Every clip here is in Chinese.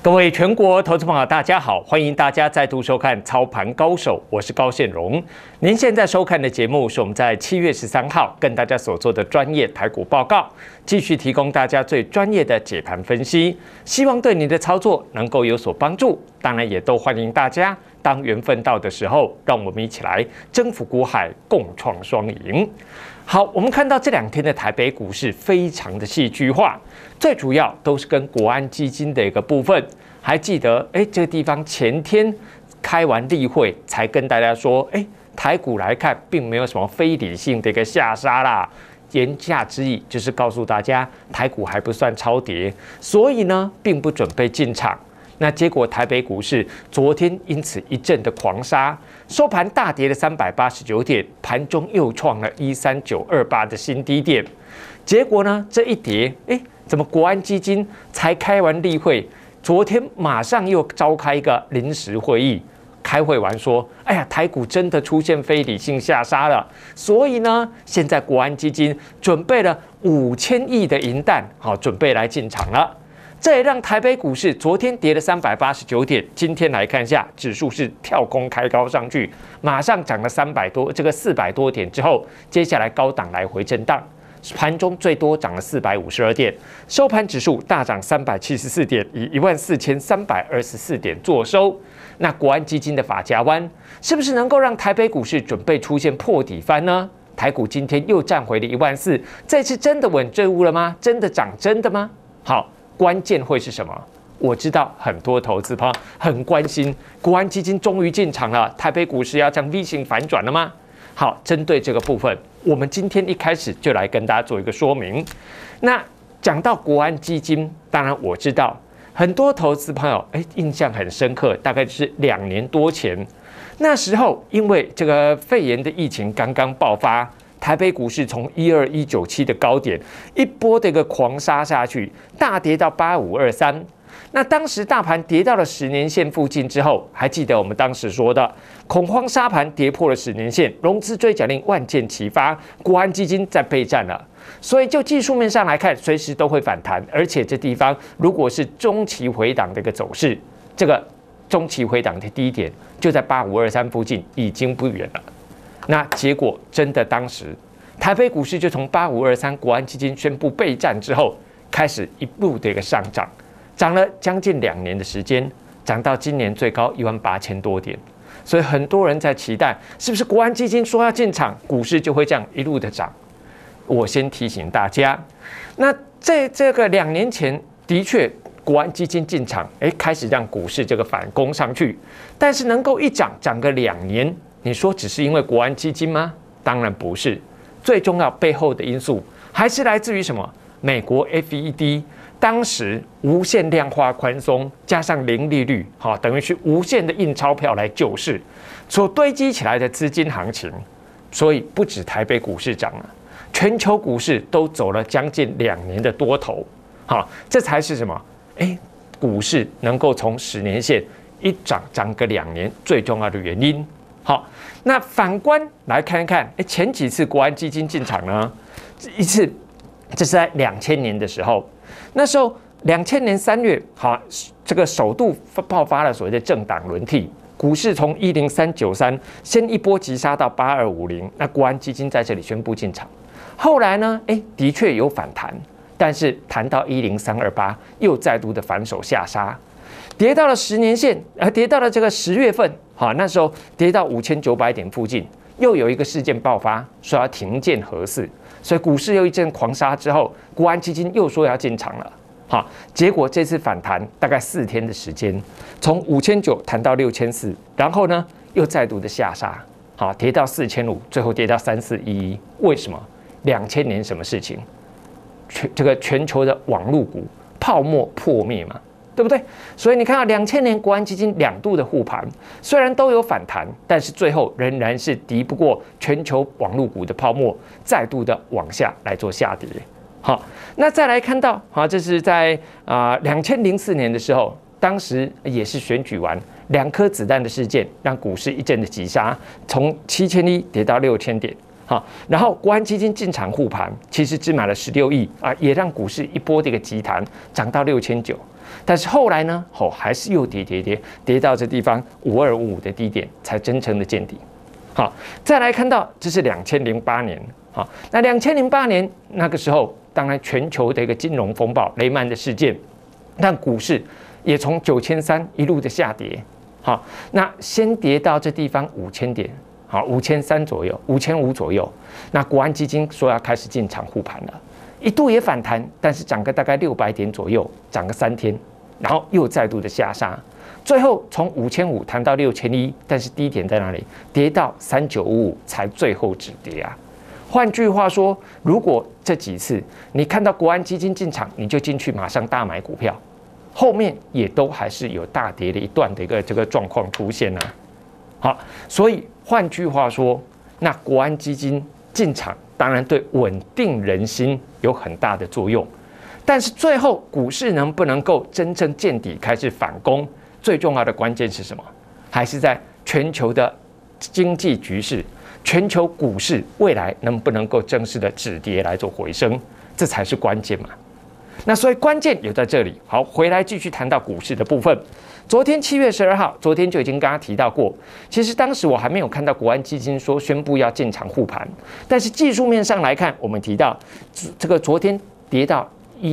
各位全国投资朋友，大家好，欢迎大家再度收看《操盘高手》，我是高宪荣。您现在收看的节目是我们在7月13号跟大家所做的专业台股报告，继续提供大家最专业的解盘分析，希望对你的操作能够有所帮助。当然，也都欢迎大家当缘分到的时候，让我们一起来征服股海，共创双赢。好，我们看到这2天的台北股市非常的戏剧化，最主要都是跟国安基金的一个部分。还记得，这个地方前天开完例会才跟大家说，台股来看并没有什么非理性的一个下杀啦。言下之意就是告诉大家，台股还不算超跌，所以呢，并不准备进场。那结果台北股市昨天因此一阵的狂杀，收盘大跌了389点，盘中又创了13928的新低点。结果呢，这一跌，怎么国安基金才开完例会，昨天马上又召开一个临时会议，开会完说，台股真的出现非理性下杀了，所以呢，现在国安基金准备了5000亿的银弹，好，准备来进场了。这也让台北股市昨天跌了389点，今天来看一下，指数是跳空开高上去，马上涨了400多点之后，接下来高档来回震荡，盘中最多涨了452点，收盘指数大涨374点，以14324点作收。那国安基金的法家湾是不是能够让台北股市准备出现破底翻呢？台股今天又站回了14000，这次真的稳阵屋了吗？真的涨真的吗？好。关键会是什么？我知道很多投资朋友很关心，国安基金终于进场了，台北股市要这样 V 型反转了吗？好，针对这个部分，我们今天一开始就来跟大家做一个说明。那讲到国安基金，当然我知道很多投资朋友印象很深刻，大概就是2年多前，那时候因为这个肺炎的疫情刚刚爆发。台北股市从12197的高点一波的一个狂杀下去，大跌到8523。那当时大盘跌到了10年线附近之后，还记得我们当时说的恐慌杀盘跌破了10年线，融资追缴令万箭齐发，国安基金在备战了。所以就技术面上来看，随时都会反弹，而且这地方如果是中期回档的一个走势，这个中期回档的低点就在8523附近，已经不远了。那结果真的，当时台北股市就从8523国安基金宣布备战之后，开始一路的一个上涨，涨了将近2年的时间，涨到今年最高18000多点。所以很多人在期待，是不是国安基金说要进场，股市就会这样一路的涨？我先提醒大家，那在这个2年前，的确国安基金进场，开始让股市这个反攻上去，但是能够一涨个2年。你说只是因为国安基金吗？当然不是，最重要背后的因素还是来自于什么？美国 FED 当时无限量化宽松，加上零利率，等于是无限的印钞票来救市，所堆积起来的资金行情，所以不止台北股市涨了，全球股市都走了将近2年的多头，这才是什么？股市能够从10年线一涨个2年，最重要的原因。好，那反观来看一看，前几次国安基金进场呢？一次，这是在2000年的时候，那时候2000年3月，这个首度爆发了所谓的政党轮替，股市从10393先一波急杀到8250，那国安基金在这里宣布进场，后来呢，的确有反弹，但是弹到10328，又再度的反手下杀。跌到了10年线，跌到了这个10月份，那时候跌到5900点附近，又有一个事件爆发，说要停建核四，所以股市又一阵狂杀之后，国安基金又说要进场了，结果这次反弹大概4天的时间，从5900弹到6400，然后呢又再度的下杀，跌到4500，最后跌到3411，为什么？2000年什么事情？这个全球的网络股泡沫破灭嘛。对不对？所以你看到2000年国安基金2度的护盘，虽然都有反弹，但是最后仍然是敌不过全球网络股的泡沫，再度的往下来做下跌。好，那再来看到，这是在2004年的时候，当时也是选举完2颗子弹的事件，让股市一阵的急杀，从7001跌到6000点。 好，然后国安基金进场护盘，其实只买了16亿啊，也让股市一波这个急弹，涨到6900。但是后来呢，还是又跌到这地方5255的低点，才真正的见底。好，再来看到这是2008年，好，那2008年那个时候，当然全球的一个金融风暴雷曼的事件，让股市也从9300一路的下跌。好，那先跌到这地方5000点。好，5300左右，5500左右。那国安基金说要开始进场护盘了，一度也反弹，但是涨个大概600点左右，涨个3天，然后又再度的下杀，最后从5500弹到6100，但是低点在哪里？跌到3955才最后止跌啊。换句话说，如果这几次你看到国安基金进场，你就进去马上大买股票，后面也都还是有大跌的一段的一个这个状况出现啊。好，所以换句话说，那国安基金进场，当然对稳定人心有很大的作用。但是最后股市能不能够真正见底开始反攻，最重要的关键是什么？还是在全球的经济局势，全球股市未来能不能够正式的止跌来做回升，这才是关键嘛。那所以关键有在这里。好，回来继续谈到股市的部分。昨天7月12号，昨天就已经跟大家提到过，其实当时我还没有看到国安基金说宣布要进场护盘，但是技术面上来看，我们提到这个昨天跌到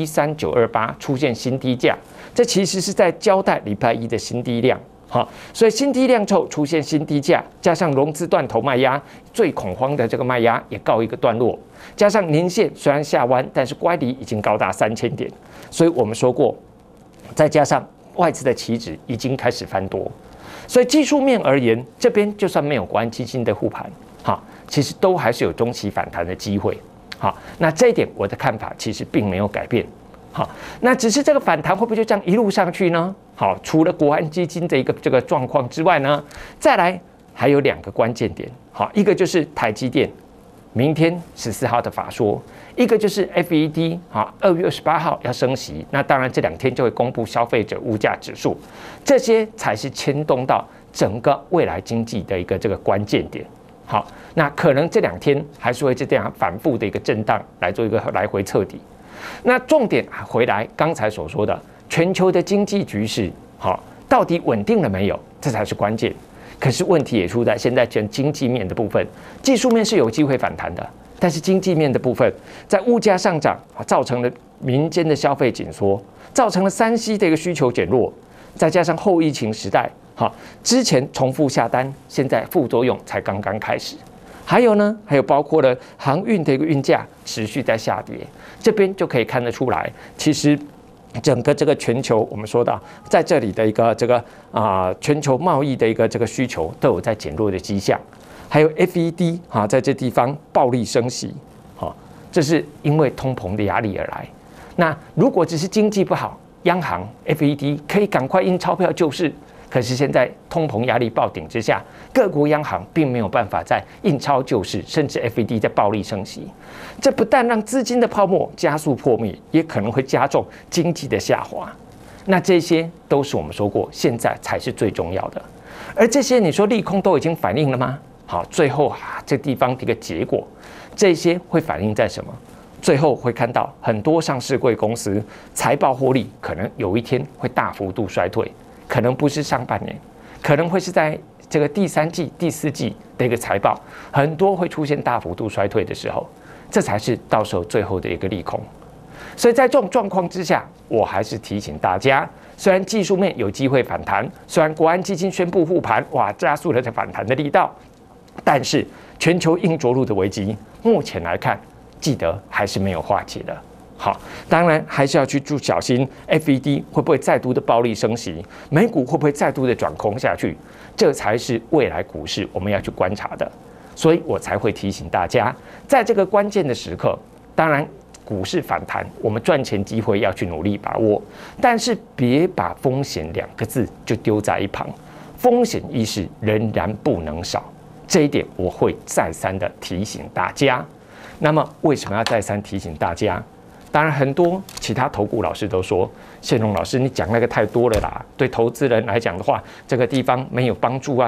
13928，出现新低价，这其实是在交代礼拜一的新低量。好，所以新低量之后出现新低价，加上融资断头卖压，最恐慌的这个卖压也告一个段落，加上年线虽然下弯，但是乖离已经高达3000点，所以我们说过，再加上外资的期指已经开始翻多，所以技术面而言，这边就算没有国安基金的护盘，好，其实都还是有中期反弹的机会。好，那这一点我的看法其实并没有改变。好，那只是这个反弹会不会就这样一路上去呢？好，除了国安基金的一个这个状况之外呢，再来还有2个关键点。好，一个就是台积电明天14号的法说，一个就是 FED 好2月28号要升息，那当然这2天就会公布消费者物价指数，这些才是牵动到整个未来经济的一个这个关键点。好，那可能这2天还是会这样反复的一个震荡来做一个来回测底。那重点回来，刚才所说的全球的经济局势，好，到底稳定了没有？这才是关键。可是问题也出在现在全经济面的部分，技术面是有机会反弹的，但是经济面的部分，在物价上涨，造成了民间的消费紧缩，造成了3C的一个需求减弱，再加上后疫情时代，好，之前重复下单，现在副作用才刚刚开始。还有呢，还有包括了航运的一个运价持续在下跌，这边就可以看得出来，其实整个这个全球，我们说到在这里的一个这个全球贸易的一个这个需求都有在减弱的迹象，还有 FED 在这地方暴力升息，这是因为通膨的压力而来。那如果只是经济不好，央行 FED 可以赶快印钞票救市。可是现在通膨压力爆顶之下，各国央行并没有办法再印钞救市，甚至 FED 在暴力升息，这不但让资金的泡沫加速破灭，也可能会加重经济的下滑。那这些都是我们说过，现在才是最重要的。而这些你说利空都已经反映了吗？好，最后这地方的一个结果，这些会反映在什么？最后会看到很多上市柜公司财报获利可能有一天会大幅度衰退。可能不是上半年，可能会是在这个第3季、第4季的一个财报，很多会出现大幅度衰退的时候，这才是到时候最后的一个利空。所以在这种状况之下，我还是提醒大家，虽然技术面有机会反弹，虽然国安基金宣布护盘，哇，加速了这反弹的力道，但是全球硬着陆的危机，目前来看，记得还是没有化解的。好，当然还是要去小心 FED 会不会再度的暴力升息，美股会不会再度的转空下去，这才是未来股市我们要去观察的。所以我才会提醒大家，在这个关键的时刻，当然股市反弹，我们赚钱机会要去努力把握，但是别把风险2个字就丢在一旁，风险意识仍然不能少，这一点我会再三的提醒大家。那么为什么要再三提醒大家？当然，很多其他投顾老师都说，宪荣老师你讲那个太多了啦，对投资人来讲的话，这个地方没有帮助啊。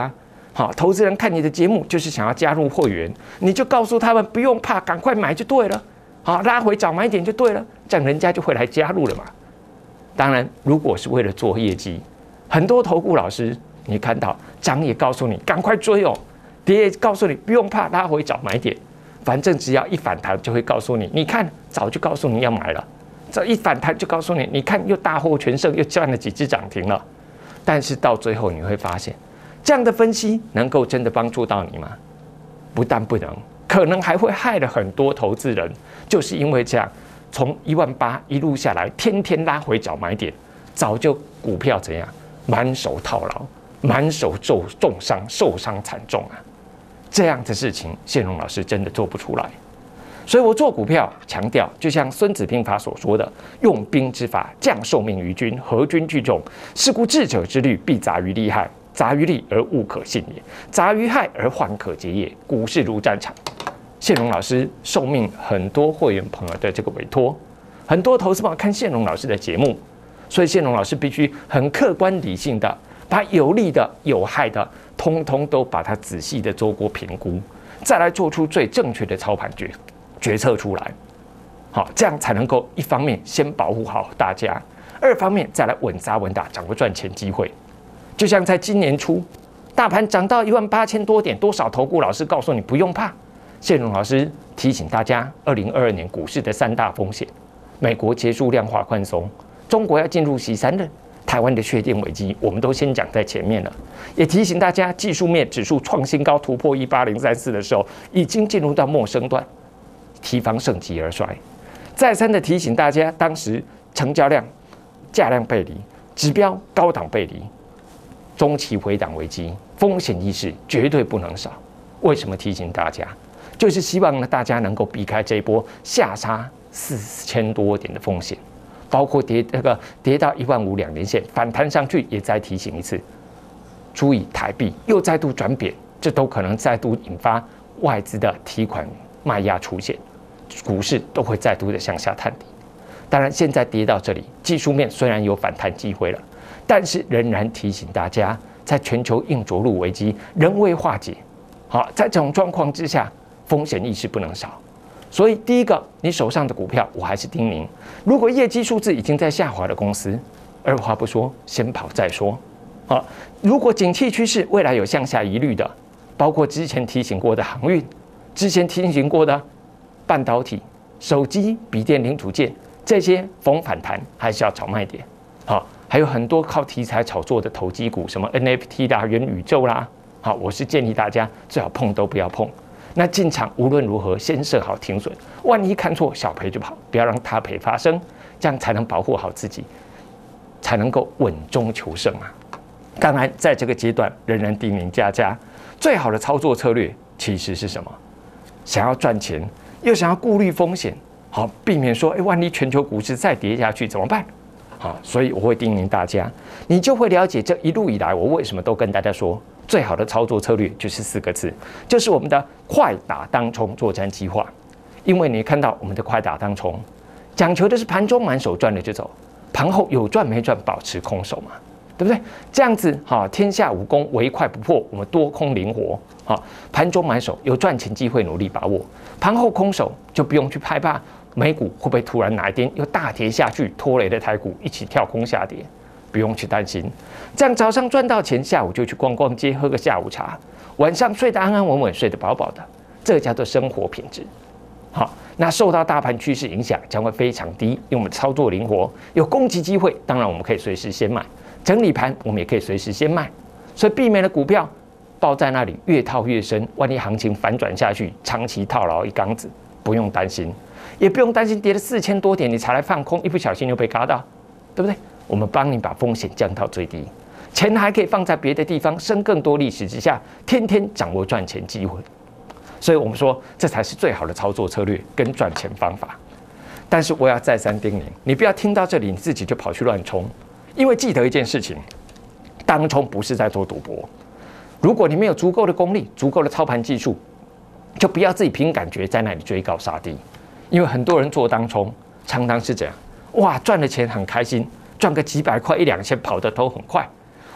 好，投资人看你的节目就是想要加入会员，你就告诉他们不用怕，赶快买就对了。好，拉回早买点就对了，这样人家就会来加入了嘛。当然，如果是为了做业绩，很多投顾老师你看到涨也告诉你赶快追哦，跌也告诉你不用怕，拉回早买点。反正只要一反弹，就会告诉你，你看早就告诉你要买了，这一反弹就告诉你，你看又大获全胜，又赚了几只涨停了。但是到最后你会发现，这样的分析能够真的帮助到你吗？不但不能，可能还会害了很多投资人，就是因为这样，从18000一路下来，天天拉回早买点，早就股票怎样满手套牢，满手重伤，受伤惨重啊！这样的事情，宪荣老师真的做不出来。所以我做股票强调，就像《孙子兵法》所说的：“用兵之法，将受命于君，和军聚众。是故智者之虑，必杂于利害。杂于利而物可信也，杂于害而患可结也。股市如战场。”宪荣老师受命很多会员朋友的这个委托，很多投资朋友看宪荣老师的节目，所以宪荣老师必须很客观理性的把有利的、有害的，通通都把它仔细的做过评估，再来做出最正确的操盘决策出来。好，这样才能够一方面先保护好大家，二方面再来稳扎稳打，掌握赚钱机会。就像在今年初，大盘涨到18000多点，多少投顾老师告诉你不用怕。宪荣老师提醒大家，2022年股市的3大风险：美国结束量化宽松，中国要进入洗3任，台湾的确定危机，我们都先讲在前面了。也提醒大家，技术面指数创新高突破18034的时候，已经进入到末升段，提防盛极而衰。再三的提醒大家，当时成交量、价量背离，指标高档背离，中期回档危机，风险意识绝对不能少。为什么提醒大家？就是希望呢，大家能够避开这一波下杀4000多点的风险，包括跌到15000两年线反弹上去，也再提醒一次，注意台币又再度转贬，这都可能再度引发外资的提款卖压出现，股市都会再度的向下探底。当然，现在跌到这里，技术面虽然有反弹机会了，但是仍然提醒大家，在全球硬着陆危机仍未化解。好，在这种状况之下，风险意识不能少。所以，第一个，你手上的股票，我还是叮咛：如果业绩数字已经在下滑的公司，二话不说，先跑再说。好，如果景气趋势未来有向下疑虑的，包括之前提醒过的航运，之前提醒过的半导体、手机、笔电零组件，这些逢反弹还是要找卖点。好，还有很多靠题材炒作的投机股，什么 NFT 啦、元宇宙啦。好，我是建议大家最好碰都不要碰。那进场无论如何先设好停损，万一看错小赔就跑，不要让大赔发生，这样才能保护好自己，才能够稳中求胜啊！当然，在这个阶段仍然叮咛大家，最好的操作策略其实是什么？想要赚钱又想要顾虑风险，好避免说，万一全球股市再跌下去怎么办？好，所以我会叮咛大家，你就会了解这一路以来我为什么都跟大家说，最好的操作策略就是4个字，就是我们的快打当冲作战计划。因为你看到我们的快打当冲，讲求的是盘中满手赚了就走，盘后有赚没赚保持空手嘛，对不对？这样子哈，天下武功唯快不破，我们多空灵活。好，盘中满手有赚钱机会，努力把握；盘后空手就不用去害怕美股会不会突然哪一天又大跌下去，拖累了台股一起跳空下跌。不用去担心，这样早上赚到钱，下午就去逛逛街，喝个下午茶，晚上睡得安安稳稳，睡得饱饱的，这叫做生活品质。好，那受到大盘趋势影响将会非常低，因为我们操作灵活，有攻击机会，当然我们可以随时先买，整理盘我们也可以随时先卖，所以避免了股票抱在那里越套越深，万一行情反转下去，长期套牢一缸子，不用担心，也不用担心跌了4000多点你才来放空，一不小心又被嘎到，对不对？我们帮你把风险降到最低，钱还可以放在别的地方，生更多利息之下，天天掌握赚钱机会。所以我们说，这才是最好的操作策略跟赚钱方法。但是我要再三叮咛，你不要听到这里你自己就跑去乱冲，因为记得一件事情，当冲不是在做赌博。如果你没有足够的功力、足够的操盘技术，就不要自己凭感觉在那里追高杀低，因为很多人做当冲常常是这样，哇，赚了钱很开心。赚个几百块1、2千跑的都很快，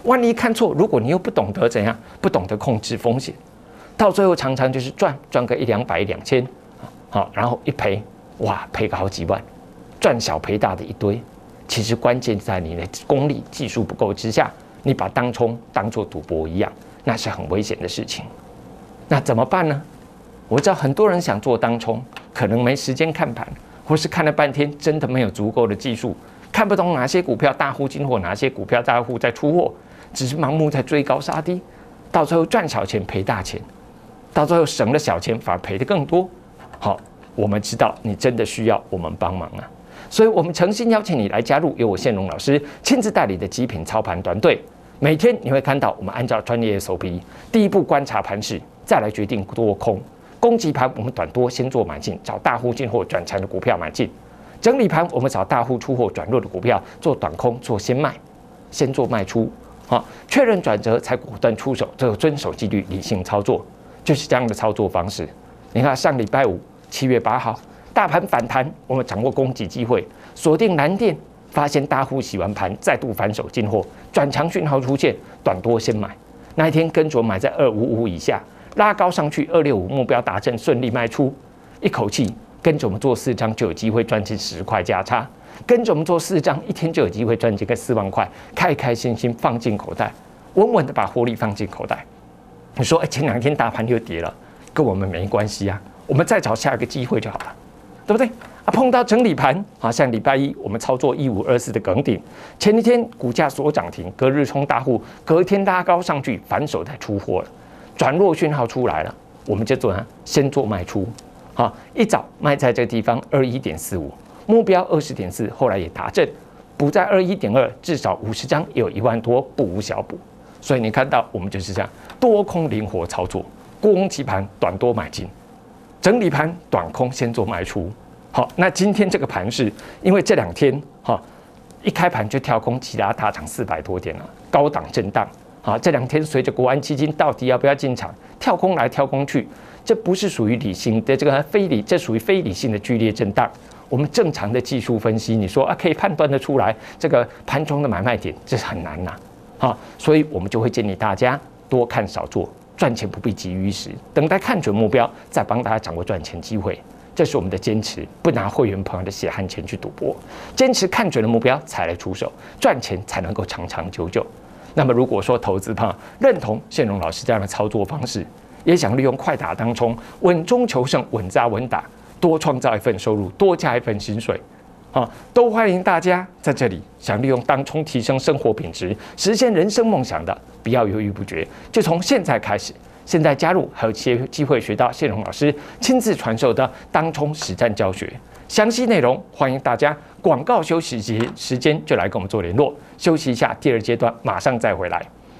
万一看错，如果你又不懂得怎样，不懂得控制风险，到最后常常就是赚个100-200、2000，好，然后一赔，哇，赔个好几万，赚小赔大的一堆。其实关键在你的功力、技术不够之下，你把当冲当作赌博一样，那是很危险的事情。那怎么办呢？我知道很多人想做当冲，可能没时间看盘，或是看了半天真的没有足够的技术，看不懂哪些股票大户进货，哪些股票大户在出货，只是盲目在追高杀低，到最后赚小钱赔大钱，到最后省了小钱反而赔得更多。好，我们知道你真的需要我们帮忙啊，所以我们诚心邀请你来加入由我宪荣老师亲自带领的极品操盘团队。每天你会看到我们按照专业 SOP， 第一步观察盘势，再来决定多空。攻击盘我们短多先做买进，找大户进货转强的股票买进；整理盘我们找大户出货转弱的股票做短空，做先卖，先做卖出。好，确认转折才果断出手，这个遵守纪律、理性操作，就是这样的操作方式。你看上礼拜五7月8号，大盘反弹，我们掌握攻击机会，锁定南电，发现大户洗完盘再度反手进货，转强讯号出现，短多先买。那一天跟着买在255以下。拉高上去265目标达成，顺利卖出，一口气跟着我们做4张就有机会赚进10块价差，跟着我们做4张一天就有机会赚进个4万块，开开心心放进口袋，稳稳的把获利放进口袋。你说，前2天大盘又跌了，跟我们没关系啊，我们再找下一个机会就好了，对不对？碰到整理盘，像礼拜一我们操作1524的耿鼎，前一天股价所涨停，隔日冲大户，隔一天拉高上去，反手再出货了。转弱讯号出来了，我们就先做卖出，一早卖在这个地方21.45，目标20.4，后来也达阵，补在21.2，至少50张也有1万多，不无小补。所以你看到我们就是这样多空灵活操作，攻击盘短多买进，整理盘短空先做卖出。好，那今天这个盘是因为这2天一开盘就跳空，其他大涨400多点了，高档震荡。这2天随着国安基金到底要不要进场，跳空来跳空去，这不是属于理性的这属于非理性的剧烈震荡。我们正常的技术分析，你说可以判断得出来这个盘中的买卖点，这是很难呐。所以我们就会建议大家多看少做，赚钱不必急于一时，等待看准目标，再帮大家掌握赚钱机会。这是我们的坚持，不拿会员朋友的血汗钱去赌博，坚持看准了目标才来出手，赚钱才能够长长久久。那么如果说投资朋友认同宪荣老师这样的操作方式，也想利用快打当冲，稳中求胜，稳扎稳打，多创造一份收入，多加一份薪水，都欢迎大家在这里想利用当冲提升生活品质，实现人生梦想的，不要犹豫不决，就从现在开始，现在加入还有机会学到宪荣老师亲自传授的当冲实战教学。详细内容欢迎大家广告休息时间就来跟我们做联络。休息一下，第2阶段马上再回来。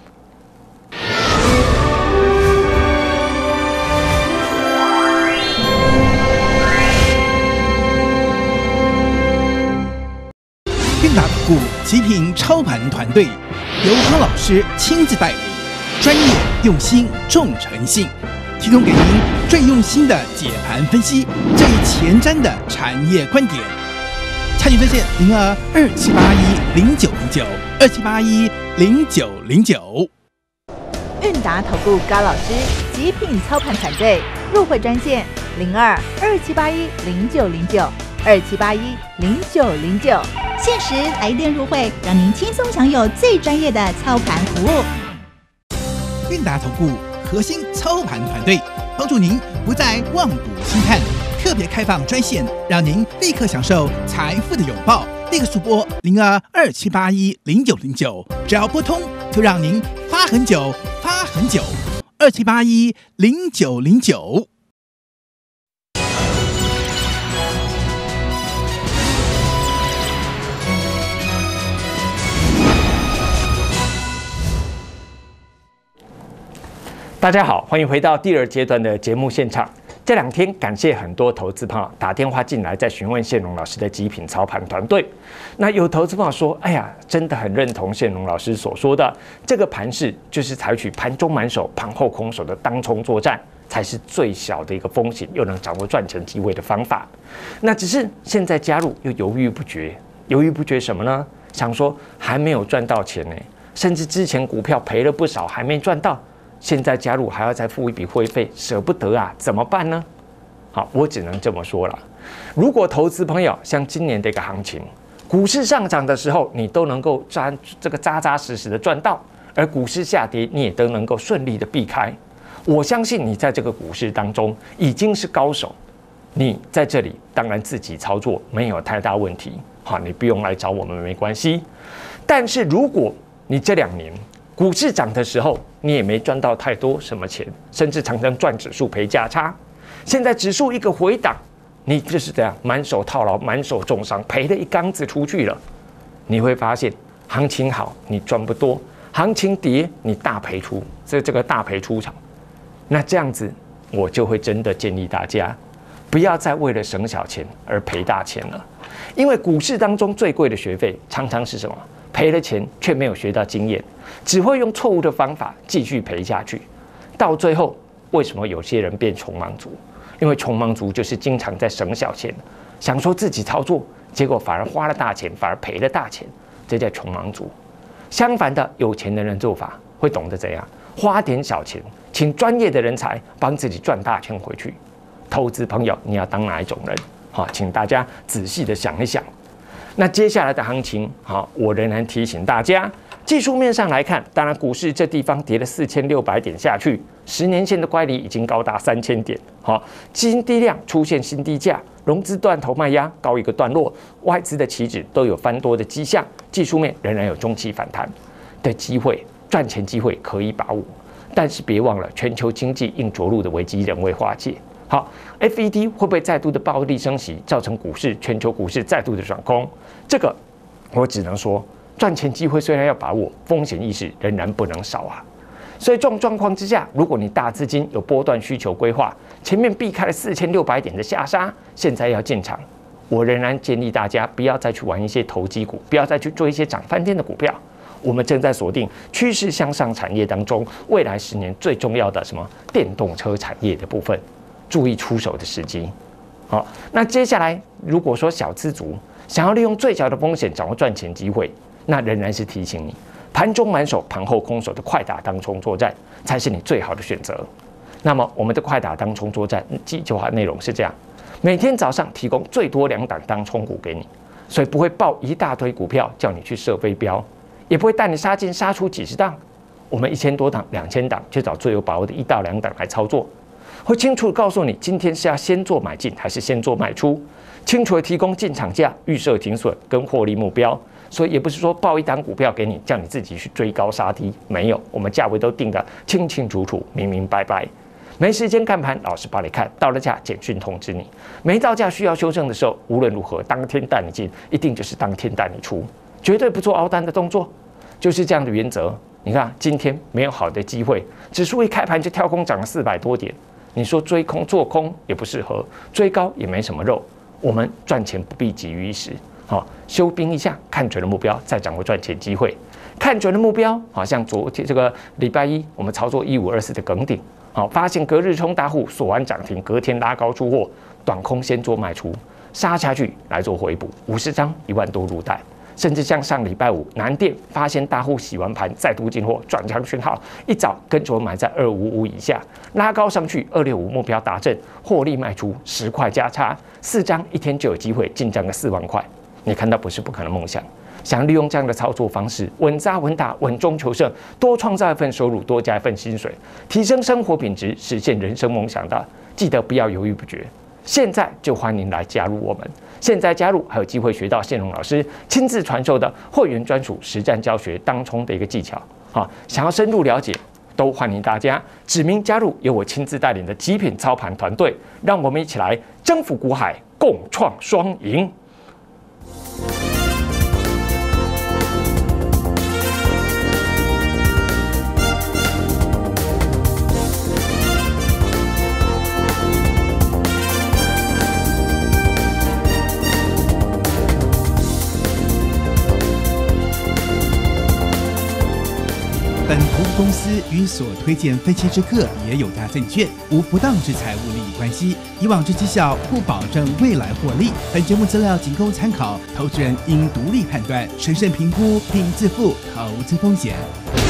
韵达投顾极品操盘团队由康老师亲自带领，专业用心重诚信，提供给您最用心的解盘分析，最前瞻的产业观点。参与热线02-2781-0909，2781-0909。 韵达投顾高老师极品操盘团队入会专线02-2781-0909，2781-0909。 限时来电入会，让您轻松享有最专业的操盘服务。 韵达投顾核心操盘团队，帮助您不再望股兴叹，特别开放专线，让您立刻享受财富的拥抱。立刻速拨02-2781-0909，只要拨通，就让您发很久，发很久。2781-0909。 大家好，欢迎回到第2阶段的节目现场。这2天感谢很多投资朋友打电话进来，在询问宪荣老师的极品操盘团队。那有投资朋友说：“哎呀，真的很认同宪荣老师所说的，这个盘势就是采取盘中满手、盘后空手的当冲作战，才是最小的一个风险，又能掌握赚钱机会的方法。那只是现在加入又犹豫不决，犹豫不决什么呢？想说还没有赚到钱呢， 甚至之前股票赔了不少还没赚到，现在加入还要再付一笔会费，舍不得啊，怎么办呢？好，我只能这么说了。如果投资朋友像今年的一个行情，股市上涨的时候，你都能够扎扎实实的赚到，而股市下跌，你也都能够顺利的避开。我相信你在这个股市当中已经是高手，你在这里当然自己操作没有太大问题，好，你不用来找我们没关系。但是如果你这2年股市涨的时候，你也没赚到太多什么钱，甚至常常赚指数赔价差，现在指数一个回档，你就是这样满手套牢，满手重伤，赔了一缸子出去了。你会发现，行情好你赚不多，行情跌你大赔出，这个大赔出场。那这样子，我就会真的建议大家，不要再为了省小钱而赔大钱了。因为股市当中最贵的学费，常常是什么？赔了钱却没有学到经验，只会用错误的方法继续赔下去。到最后，为什么有些人变穷忙族？因为穷忙族就是经常在省小钱，想说自己操作，结果反而花了大钱，反而赔了大钱，这叫穷忙族。相反的，有钱的人做法会懂得怎样花点小钱，请专业的人才帮自己赚大钱回去。投资朋友，你要当哪一种人？好，请大家仔细的想一想。那接下来的行情，好，我仍然提醒大家，技术面上来看，当然股市这地方跌了4600点下去，10年线的乖离已经高达3000点，好，新低量出现新低价，融资断头卖压告一个段落，外资的期指都有翻多的迹象，技术面仍然有中期反弹的机会，赚钱机会可以把握，但是别忘了全球经济硬着陆的危机仍未化解。好 ，FED 会不会再度的暴力升息，造成全球股市再度的转空？这个我只能说，赚钱机会虽然要把握，风险意识仍然不能少啊。所以这种状况之下，如果你大资金有波段需求规划，前面避开了4600点的下杀，现在要进场，我仍然建议大家不要再去玩一些投机股，不要再去做一些涨翻天的股票。我们正在锁定趋势向上产业当中，未来10年最重要的什么电动车产业的部分。注意出手的时机。好，那接下来如果说小资族想要利用最小的风险掌握赚钱机会，那仍然是提醒你，盘中满手、盘后空手的快打当冲作战才是你最好的选择。那么我们的快打当冲作战计划内容是这样：每天早上提供最多2档当冲股给你，所以不会报一大堆股票叫你去设飞镖，也不会带你杀进杀出几十档。我们1000多档、2000档就找最有把握的1到2档来操作。会清楚地告诉你，今天是要先做买进还是先做卖出，清楚地提供进场价、预设停损跟获利目标。所以也不是说报一档股票给你，叫你自己去追高杀低，没有，我们价位都定得清清楚楚、明明白白。没时间看盘，老师帮你看，到了价简讯通知你。没到价需要修正的时候，无论如何当天带你进，一定就是当天带你出，绝对不做凹单的动作，就是这样的原则。你看今天没有好的机会，指数一开盘就跳空涨了400多点。你说追空做空也不适合，追高也没什么肉。我们赚钱不必急于一时，好，休兵一下，看准了目标，再掌握赚钱机会。看准了目标，好像昨天这个礼拜一我们操作1524的耿鼎，好，发现隔日冲大户锁完涨停，隔天拉高出货，短空先做卖出，杀下去来做回补，50张1万多入袋。甚至像上礼拜五南电发现大户洗完盘再度进货转强讯号，一早跟着买在255以下，拉高上去265目标达阵，获利卖出10块价差，4张一天就有机会进账个4万块。你看到不是不可能梦想，想利用这样的操作方式，稳扎稳打，稳中求胜，多创造一份收入，多加一份薪水，提升生活品质，实现人生梦想的，记得不要犹豫不决。现在就欢迎来加入我们，现在加入还有机会学到宪荣老师亲自传授的会员专属实战教学当冲的一个技巧。好，想要深入了解，都欢迎大家指名加入由我亲自带领的极品操盘团队，让我们一起来征服股海，共创双赢。 本投资公司司与所推荐分期之客也有价证券无不当之财务利益关系，以往之绩效不保证未来获利。本节目资料仅供参考，投资人应独立判断、审慎评估并自负投资风险。